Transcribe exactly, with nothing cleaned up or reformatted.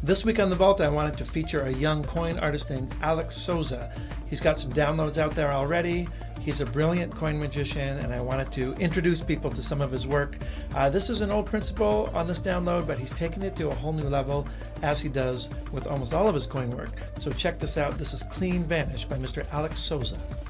This week on The Vault, I wanted to feature a young coin artist named Alex Soza. He's got some downloads out there already. He's a brilliant coin magician, and I wanted to introduce people to some of his work. Uh, this is an old principle on this download, but he's taken it to a whole new level, as he does with almost all of his coin work. So check this out. This is Clean Vanish by Mister Alex Soza.